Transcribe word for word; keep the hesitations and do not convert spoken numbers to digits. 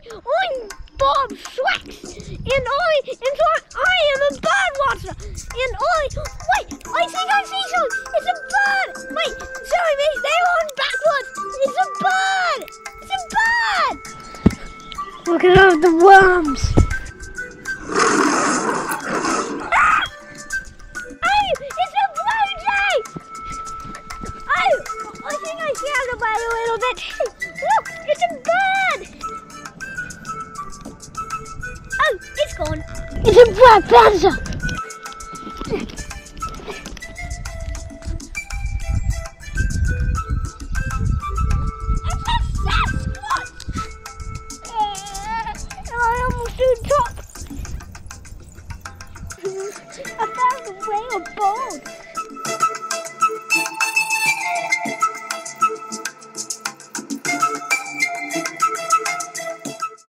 I'm Bob Shrex, and I, in fact, I am a bird watcher, and I, wait, I think I see something. It's a bird. Wait, sorry, mate, they're on backwards. It's a bird. It's a bird. Look at all the worms. Ah! Oh, it's a blue jay. Oh, I think I scared away a little bit. Look, it's a bird. Oh, it's gone. It's a black panther.